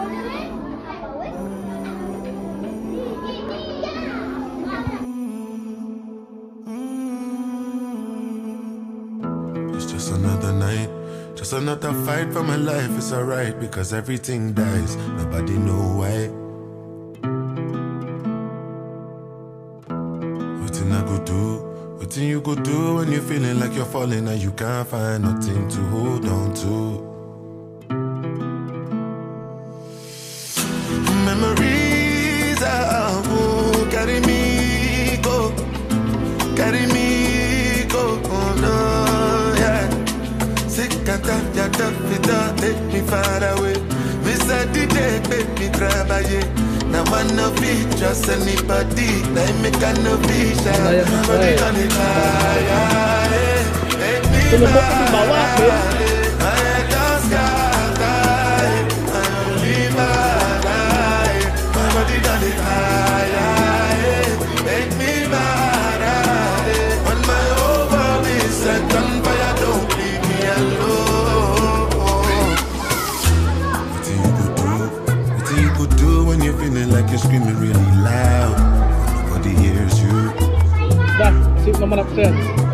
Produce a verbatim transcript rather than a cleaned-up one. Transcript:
It's just another night, just another fight for my life. It's alright because everything dies, nobody know why. Nothing I go do, nothing you go do when you're feeling like you're falling and you can't find nothing to hold on to. Memories are who carry me go, carry me go, oh no, yeah. Sick at that, that, that, take me far away. Miss a D J, make me travailler. Now one no be just anybody. Now make a no be shy. Body on the fire, take me far away. I just got tired. I only my life. My body on the fire, take me far away. On my over is set on fire. Don't leave me alone. What do you go do? What do you go do when you're feeling like you're screaming really loud? Nobody hears you. Dah, sip nomor absen.